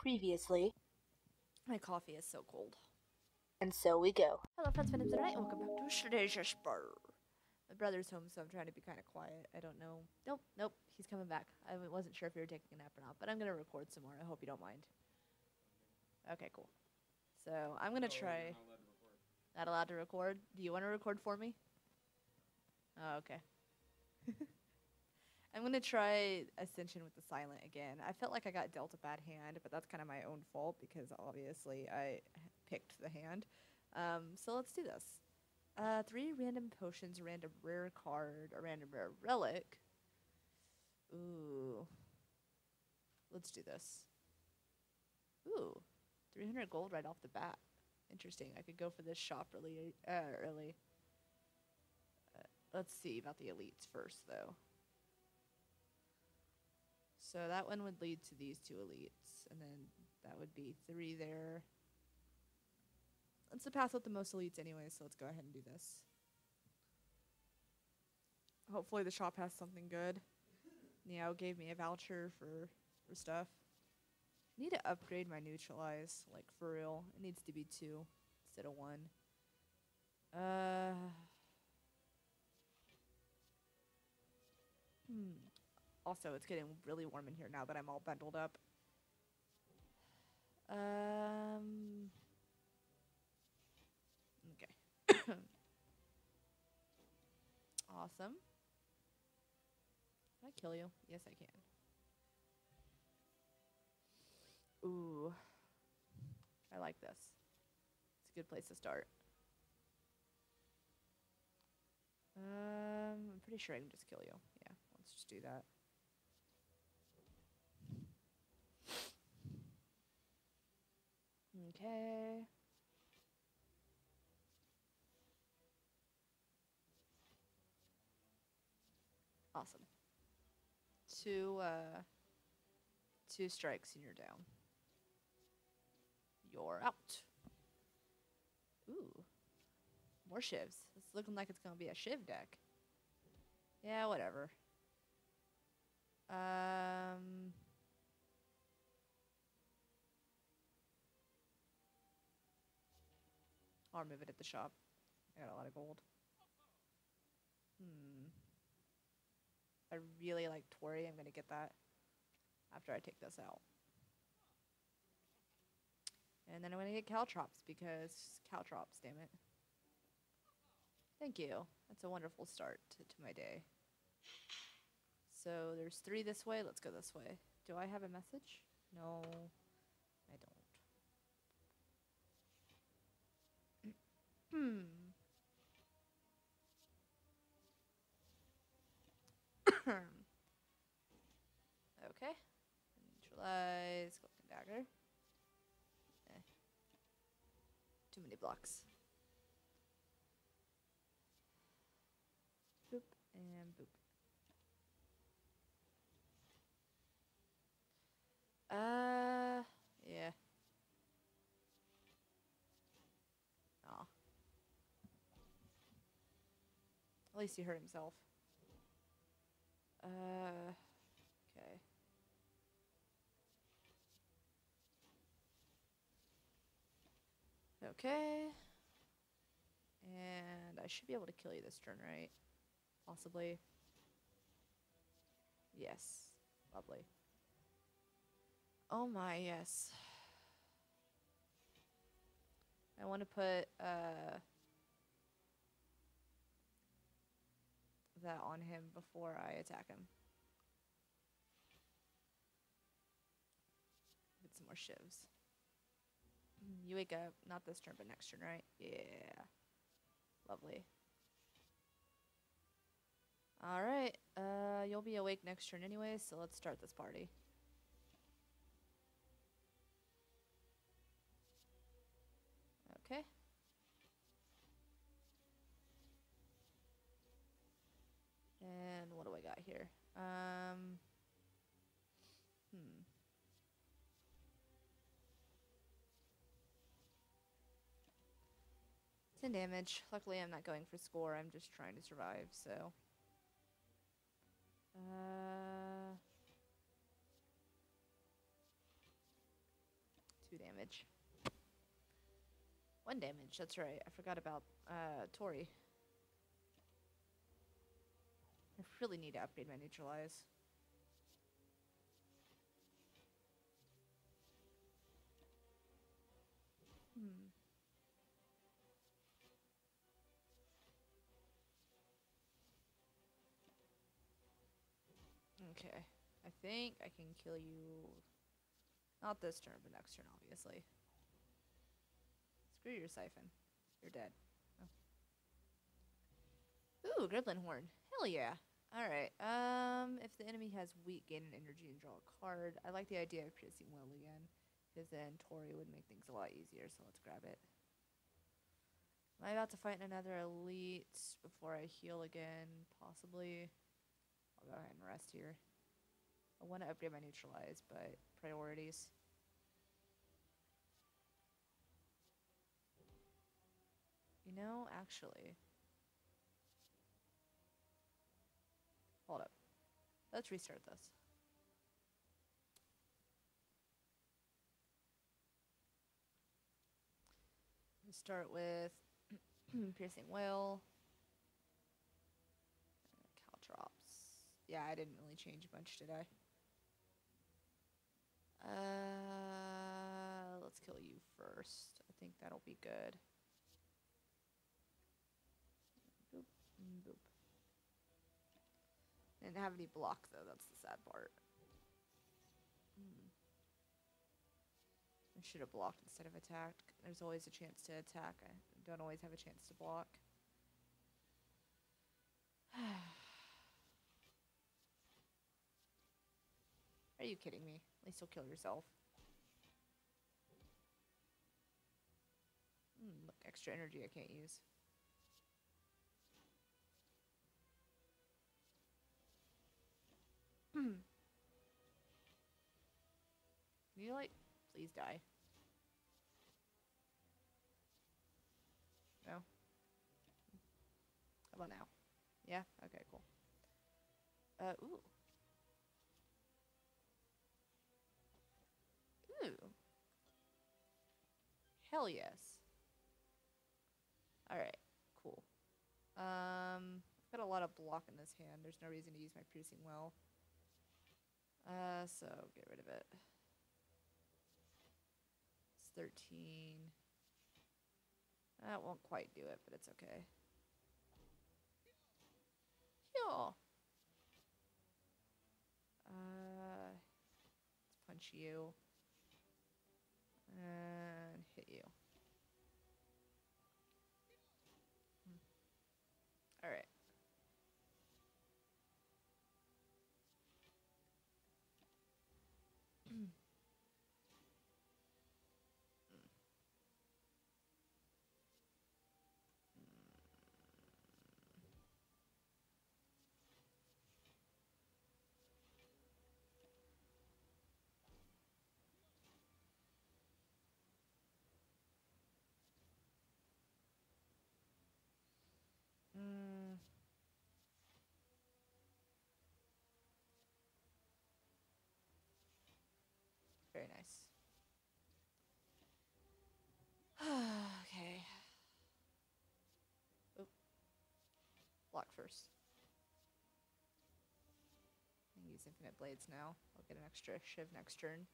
Previously, My coffee is so cold. and so we go. Hello friends, my name's Lunernight, and welcome back to Jack Sparrow. My brother's home, so I'm trying to be kind of quiet. I don't know. Nope, he's coming back. I wasn't sure if you were taking a nap or not, but I'm going to record some more. I hope you don't mind. Okay, cool. So, I'm going to try... Not allowed to record? Do you want to record for me? Oh, okay. I'm going to try Ascension with the Silent again. I felt like I got dealt a bad hand, but that's kind of my own fault because obviously I picked the hand. So let's do this. 3 random potions, a random rare card, a random rare relic. Ooh. Let's do this. Ooh. 300 gold right off the bat. Interesting. I could go for this shop really early. Let's see about the elites first, though. So that one would lead to these 2 elites, and then that would be 3 there. It's the path with the most elites anyway, so let's go ahead and do this. Hopefully the shop has something good. Neo gave me a voucher for stuff. I need to upgrade my neutralize, like for real. It needs to be 2 instead of 1. Also, it's getting really warm in here now that I'm all bundled up. Okay. Awesome. Can I kill you? Yes, I can. Ooh. I like this. It's a good place to start. I'm pretty sure I can just kill you. Yeah, let's just do that. Okay. Awesome. 2 strikes and you're down. You're out. Ooh. More shivs. It's looking like it's gonna be a shiv deck. Yeah, whatever. I'll remove it at the shop. I got a lot of gold. I really like Torii. I'm gonna get that after I take this out. And then I'm gonna get Caltrops because Caltrops, damn it. Thank you. That's a wonderful start to my day. So there's 3 this way. Let's go this way. Do I have a message? No, I don't. Okay. Neutralize. Cloak and dagger. Too many blocks. Boop and boop. Yeah. Aw. At least he hurt himself. Okay. Okay. And I should be able to kill you this turn, right? Possibly. Yes. Lovely. Oh my, yes. I want to put, that on him before I attack him. Get some more shivs. You wake up, not this turn, but next turn, right? Yeah. Lovely. Alright, you'll be awake next turn anyway, so let's start this party. Okay. And what do I got here? 10 damage. Luckily, I'm not going for score. I'm just trying to survive, so. 2 damage. 1 damage, that's right. I forgot about Torii. I really need to upgrade my neutralize. Okay. I think I can kill you. Not this turn, but next turn, obviously. Screw your siphon. You're dead. Oh. Ooh, Gremlin Horn. Hell yeah. Alright. If the enemy has weak, gain an energy and draw a card. I like the idea of piercing will again. Because then Torii would make things a lot easier, so let's grab it. Am I about to fight another elite before I heal again? Possibly. I'll go ahead and rest here. I want to upgrade my neutralize, but priorities. You know, actually. Hold up. Let's restart this. Let's start with piercing will. Caltrops. Yeah, I didn't really change much, did I? Let's kill you first. I think that'll be good. Boop, boop. Didn't have any block though, that's the sad part. I should have blocked instead of attacked. There's always a chance to attack. I don't always have a chance to block. Are you kidding me? At least you'll kill yourself. Look, extra energy I can't use. Can you, like, please die? No? How about now? Yeah? Okay, cool. Ooh. Ooh. Hell yes. Alright, cool. I've got a lot of block in this hand. There's no reason to use my piercing well. So get rid of it. It's 13. That won't quite do it, but it's okay. Yeah. Let's punch you. And hit you. Alright. Very nice. Okay. Oop. Block first. I can use infinite blades now. I'll get an extra shiv next turn.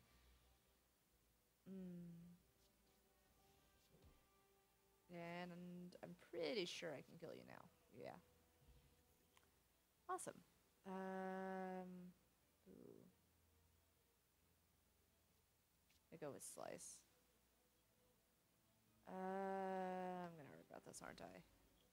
And I'm pretty sure I can kill you now. Yeah. Awesome. Ooh. I go with slice. I'm gonna regret this, aren't I?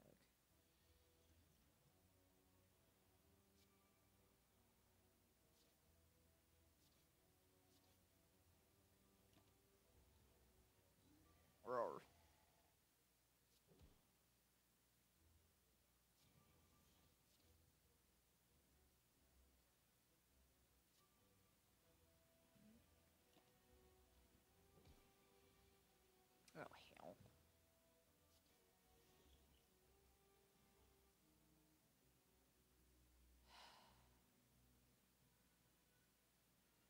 Roar. Oh, hell.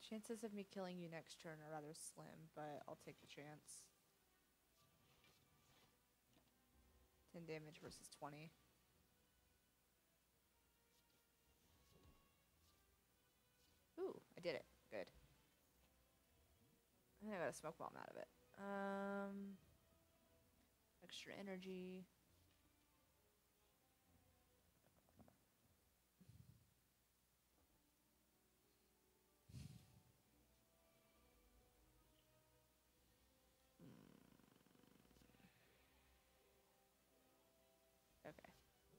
Chances of me killing you next turn are rather slim, but I'll take the chance. 10 damage versus 20. Ooh, I did it. Good. I got a smoke bomb out of it. Extra energy. Okay.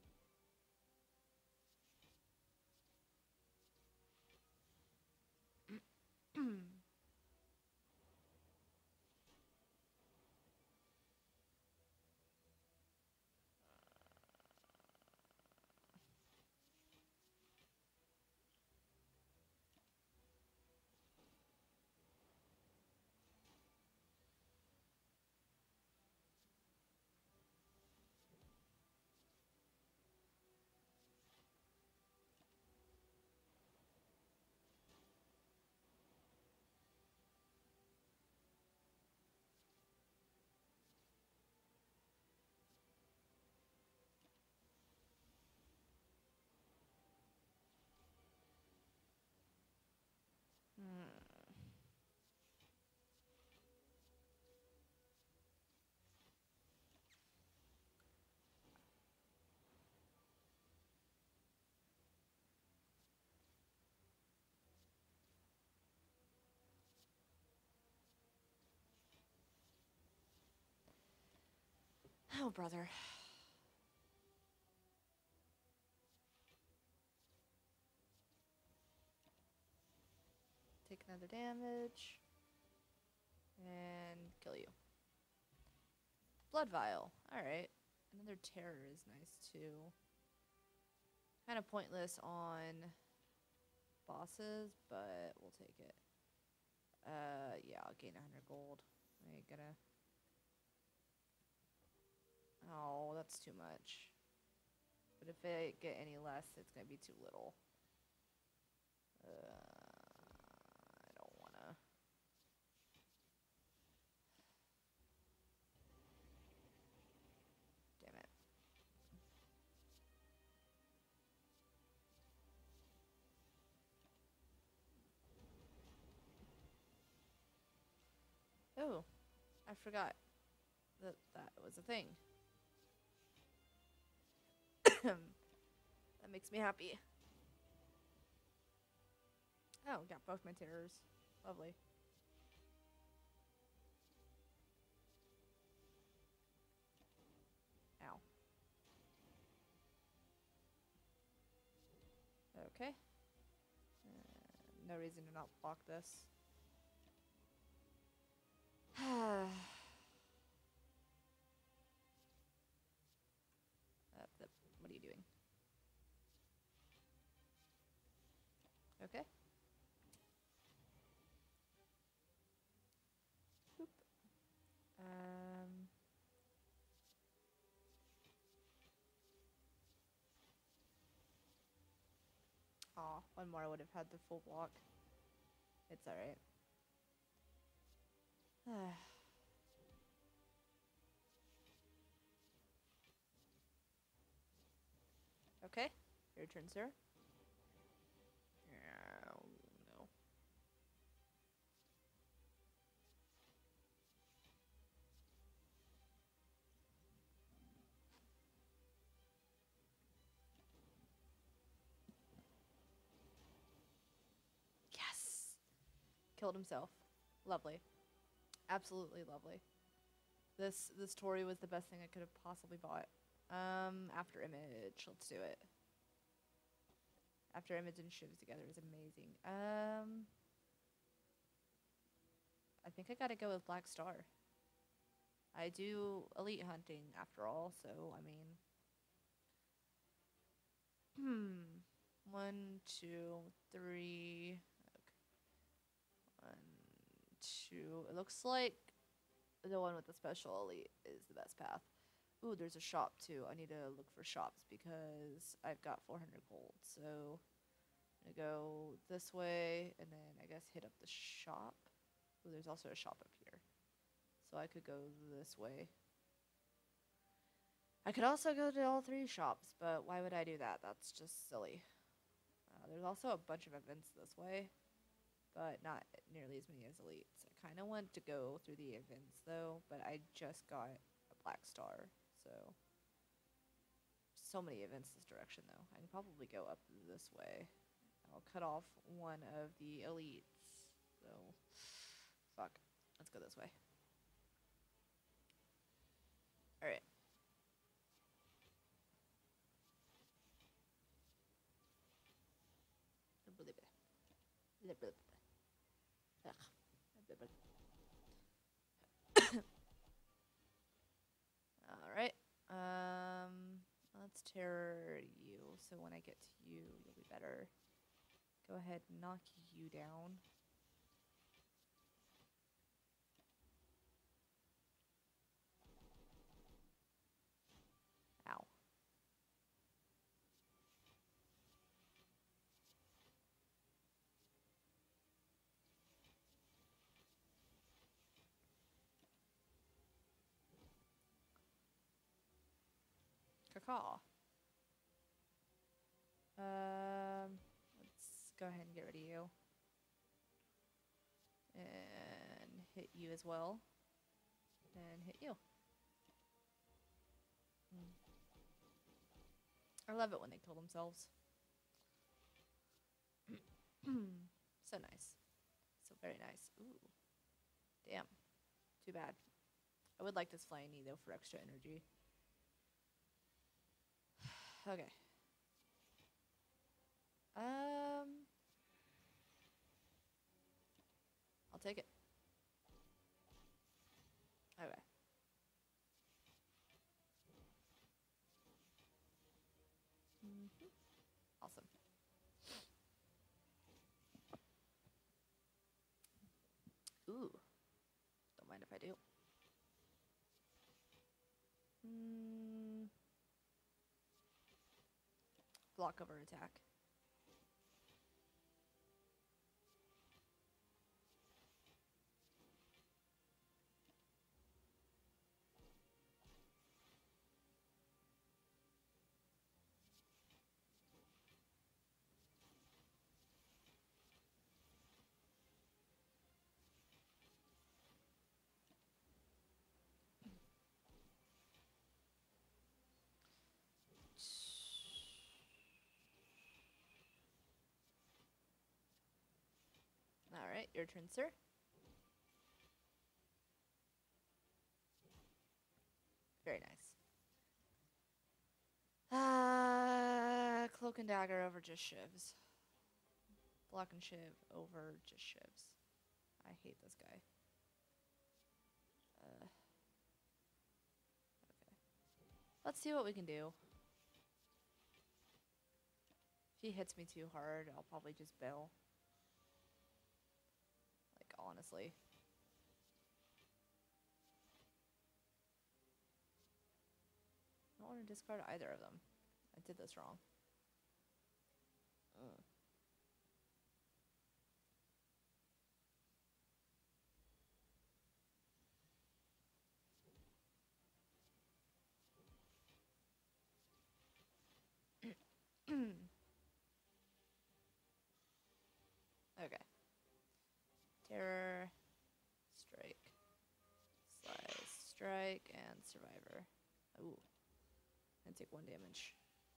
Oh, brother. Take another damage. And kill you. Blood vial. Alright. Another terror is nice too. Kind of pointless on bosses, but we'll take it. Yeah, I'll gain 100 gold. I ain't gonna... Oh, that's too much. But if I get any less, it's gonna be too little. I don't wanna... Damn it. Oh, I forgot that that was a thing. That makes me happy. Oh, got both my terrors. Lovely. Ow. Okay. No reason to not block this. What are you doing? Okay. Boop. Aw, one more I would have had the full block. It's alright. Okay, your turn, sir. Oh, no. Yes! Killed himself. Lovely. Absolutely lovely. This Torii was the best thing I could have possibly bought. After Image, let's do it. After Image and Shivs together is amazing. I think I gotta go with Black Star. I do elite hunting after all, so I mean... 1, 2, 3... Okay. 1, 2... It looks like the one with the special elite is the best path. Ooh, there's a shop too. I need to look for shops because I've got 400 gold, so... I'm gonna go this way and then I guess hit up the shop. Oh, there's also a shop up here. So I could go this way. I could also go to all 3 shops, but why would I do that? That's just silly. There's also a bunch of events this way, but not nearly as many as elites. I kind of want to go through the events though, but I just got a black star, so many events this direction though. I can probably go up this way. I'll cut off one of the elites, so fuck. Let's go this way. Alright. Alright. Let's terror you, so when I get to you, you'll be better. Go ahead and knock you down. Ow. Caw. Let's go ahead and get rid of you. And hit you as well. And hit you. I love it when they kill themselves. So nice. So very nice. Ooh. Damn. Too bad. I would like this flying knee though for extra energy. Okay. I'll take it. Okay. Awesome. Ooh. Don't mind if I do. Block over attack. Alright, your turn, sir. Very nice. Cloak and dagger over just shivs. Block and shiv over just shivs. I hate this guy. Okay. Let's see what we can do. If he hits me too hard, I'll probably just bail. Like, honestly. I don't want to discard either of them. I did this wrong. Okay. Terror, strike, slice, strike, and survivor. Ooh. And take 1 damage.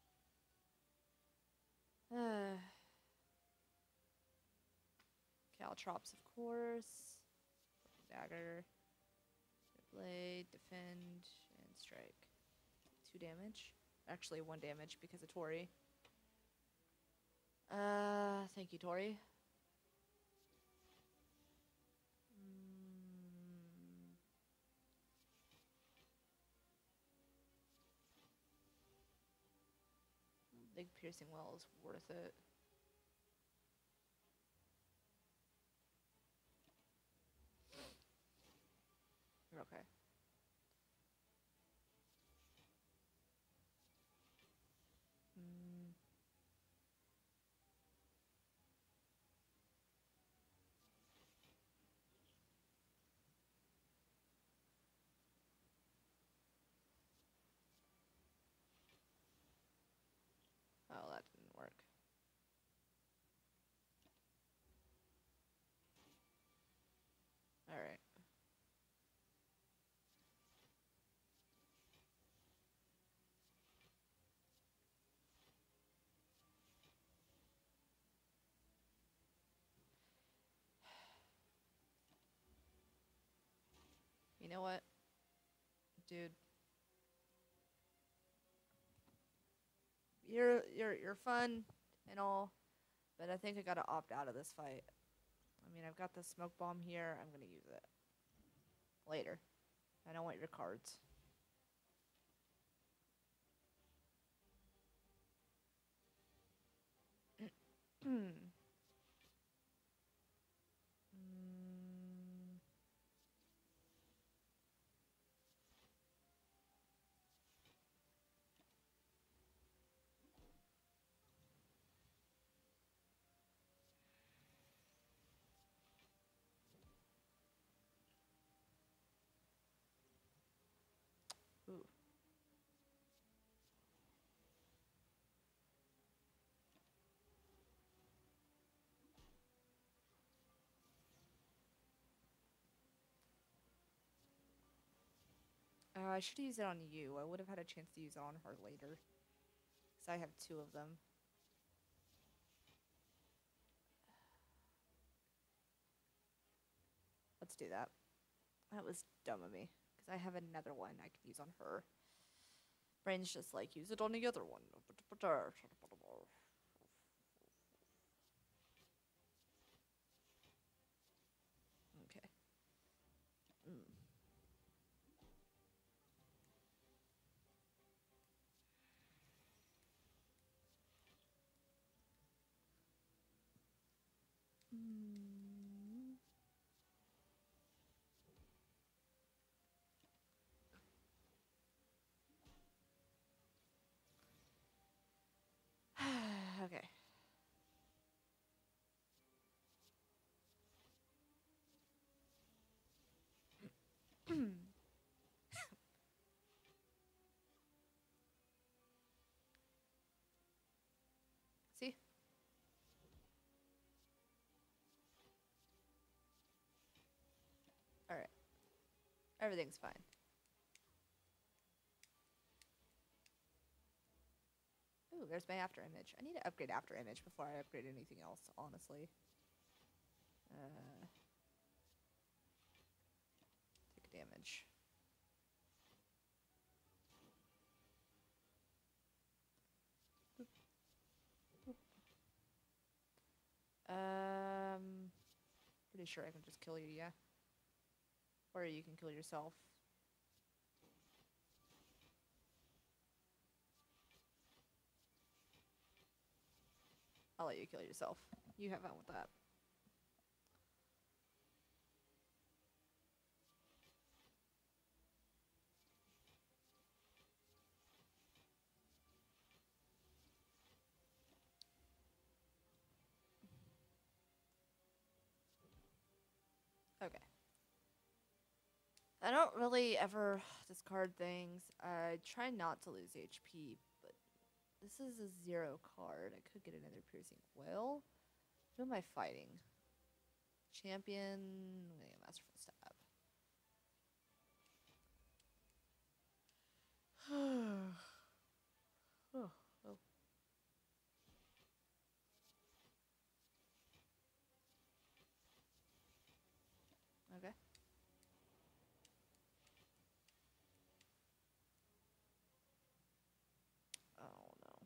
Caltrops, of course. Dagger. Blade, defend, and strike. 2 damage. Actually, 1 damage because of Torii. Thank you, Torii. Big piercing well is worth it. Okay. You know what, dude? You're fun and all, but I think I gotta opt out of this fight. I mean, I've got the smoke bomb here. I'm gonna use it later. I don't want your cards. Mm. Ooh. I should use it on you. I would have had a chance to use it on her later. Because I have two of them. Let's do that. That was dumb of me. Because I have another one I can use on her. Brain's just like, use it on the other one. Okay. Mm. Mm. Okay. See? Alright. Everything's fine. Ooh, there's my after image. I need to upgrade after image before I upgrade anything else, honestly. Take damage. Boop. Boop. Pretty sure I can just kill you, yeah? Or you can kill yourself. I'll let you kill yourself. You have fun with that. Okay. I don't really ever discard things. I try not to lose HP, but this is a 0 card. I could get another piercing will. Who am I fighting? Champion. I'm gonna get Masterful Stab. Oh, oh. Okay. Oh no.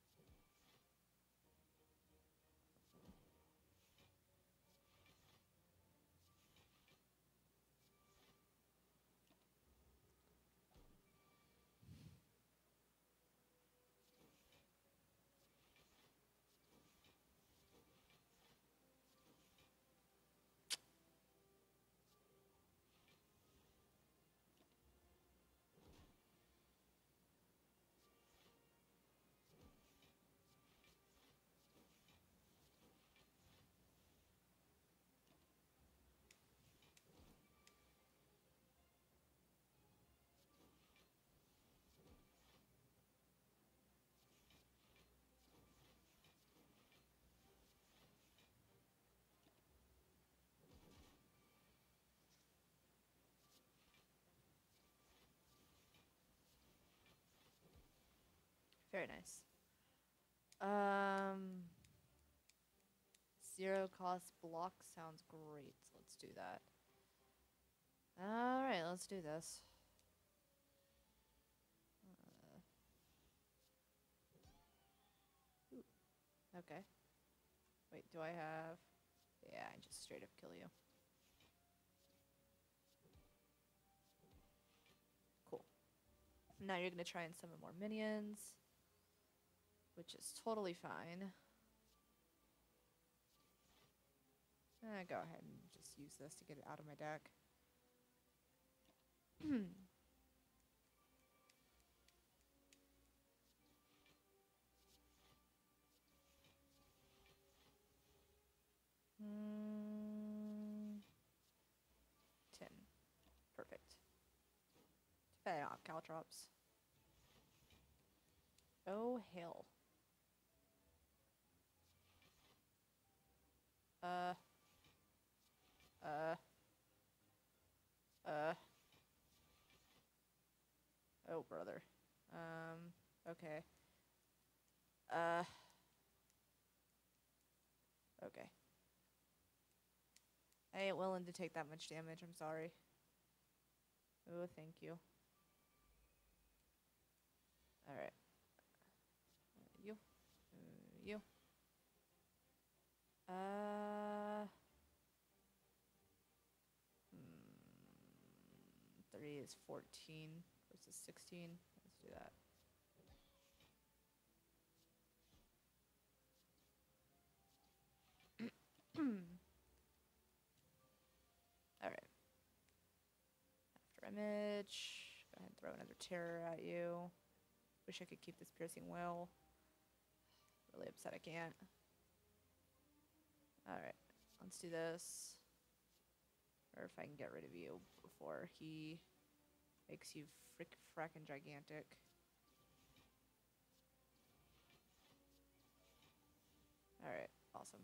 Very nice. 0 cost block sounds great. Let's do that. Alright, let's do this. Okay. Wait, do I have... Yeah, I just straight up kill you. Cool. Now you're gonna try and summon more minions, which is totally fine. Go ahead and just use this to get it out of my deck. Mm, 10. Perfect. Too bad I don't have caltrops. Oh, hell. Oh, brother. Okay. Okay. I ain't willing to take that much damage, I'm sorry. Oh, thank you. Alright. You. You. 3 is 14 versus 16. Let's do that. Alright. After image. Go ahead and throw another terror at you. Wish I could keep this piercing will. Really upset I can't. Alright. Let's do this. Or if I can get rid of you before he makes you frackin' gigantic. Alright, awesome.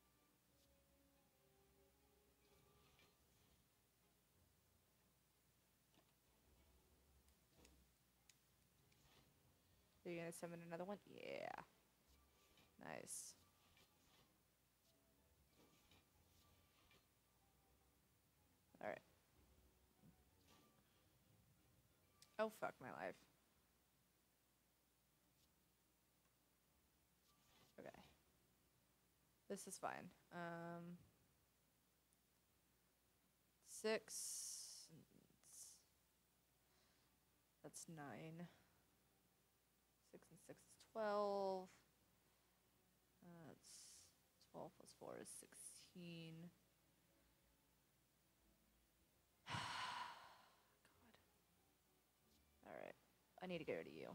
Are you gonna summon another one? Yeah. Nice. Alright. Oh, fuck my life. Okay. This is fine. 6. That's 9. 6 and 6 is 12. That's 12 plus 4 is 16. God. Alright. I need to get rid of you.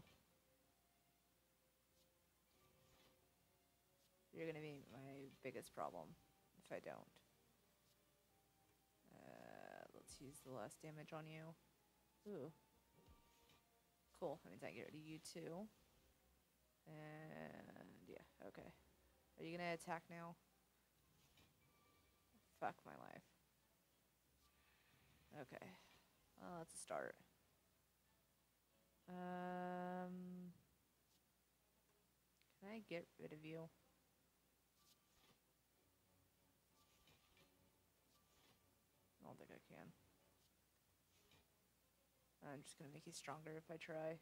You're gonna be my biggest problem if I don't. Let's use the less damage on you. Ooh. Cool. That means I can get rid of you too. And yeah, okay. Are you gonna attack now? Fuck my life. Okay. Well, that's a start. Can I get rid of you? I don't think I can. I'm just gonna make you stronger if I try.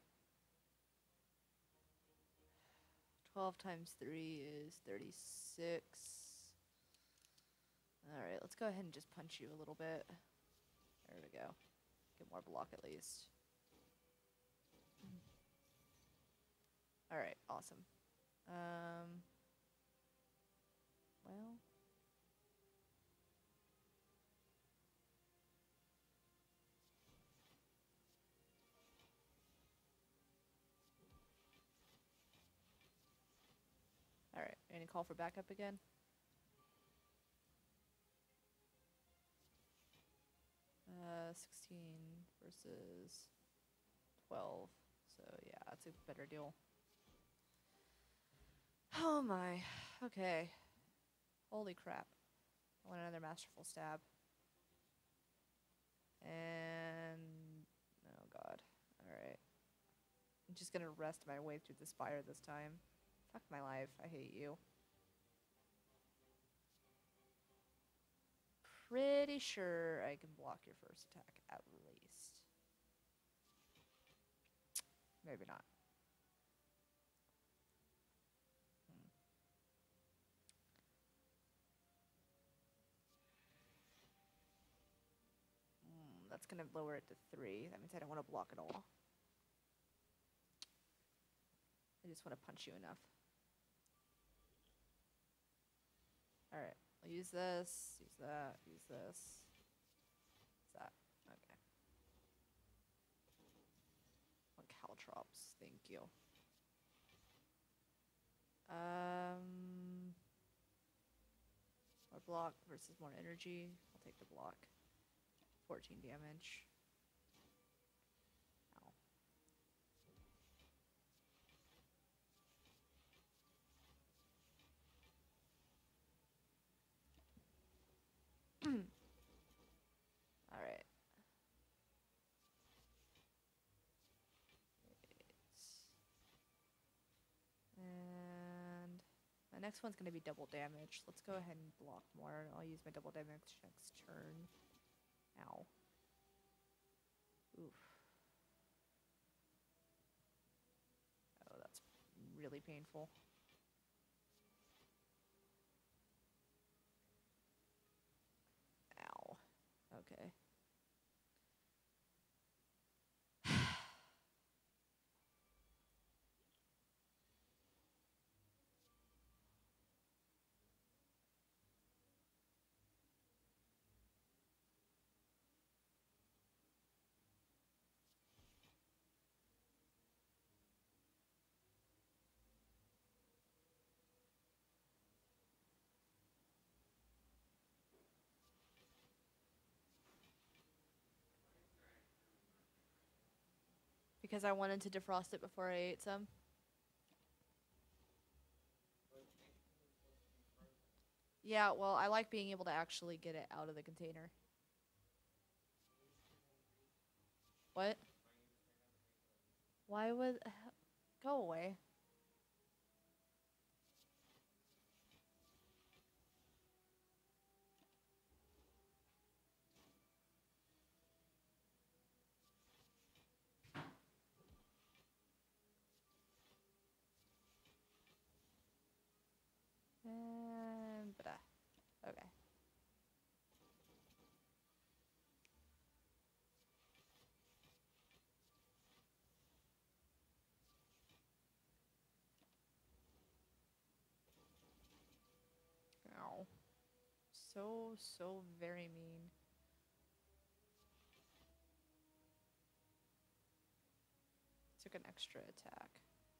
12 times 3 is 36. Alright, let's go ahead and just punch you a little bit. There we go. Get more block at least. Alright, awesome. Well... Alright, any call for backup again? Uh, 16 versus 12. So yeah, that's a better deal. Oh my. Okay. Holy crap. I want another masterful stab. And... oh god. Alright. I'm just gonna rest my way through the Spire this time. Fuck my life. I hate you. Pretty sure I can block your first attack at least. Maybe not. That's going to lower it to 3. That means I don't want to block at all. I just want to punch you enough. Alright, I'll use this, use that, use this. Use that. Okay. One caltrops, thank you. More block versus more energy. I'll take the block. 14 damage. Ow. Alright. And my next one's going to be double damage. Let's go ahead and block more. I'll use my double damage next turn. Ow. Oof. Oh, that's really painful. Ow. Okay. Because I wanted to defrost it before I ate some. Yeah, well, I like being able to actually get it out of the container. What? Why would... Go away. And... Okay. Ow. So very mean. Took an extra attack.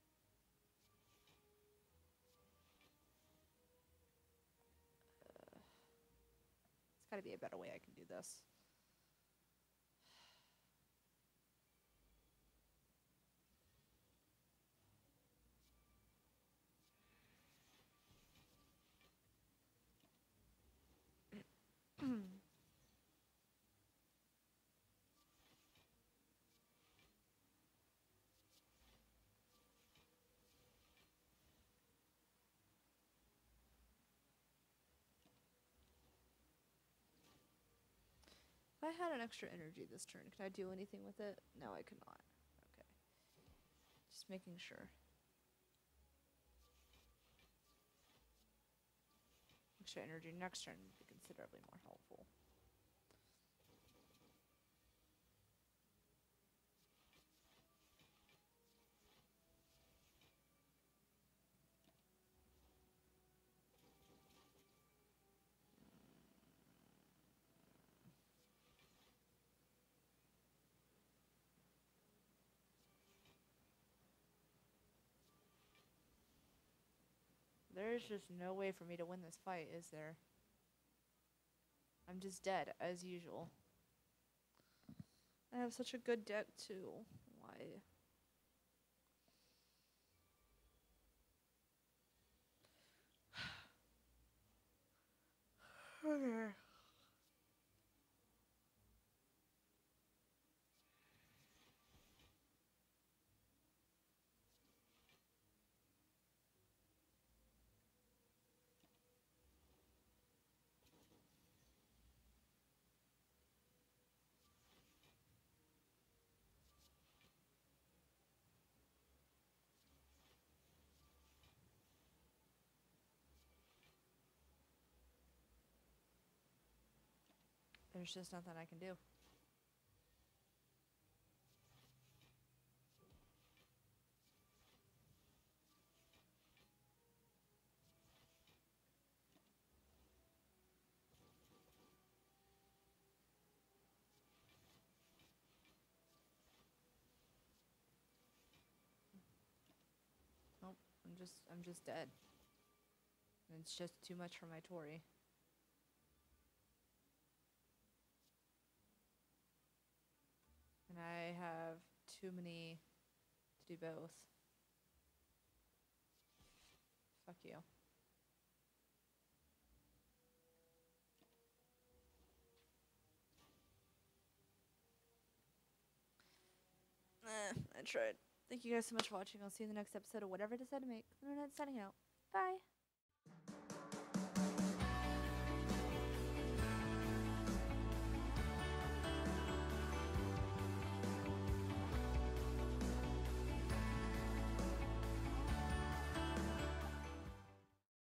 There's gotta be a better way I can do this. If I had an extra energy this turn, could I do anything with it? No, I could not. Okay. Just making sure. Extra energy next turn would be considerably more helpful. There's just no way for me to win this fight, is there? I'm just dead, as usual. I have such a good deck, too. Why? Okay. There's just nothing I can do. Nope, I'm just dead. And it's just too much for my Torii. And I have too many to do both. Fuck you. I tried. Thank you guys so much for watching. I'll see you in the next episode of whatever I decide to make. Lunernight signing out. Bye.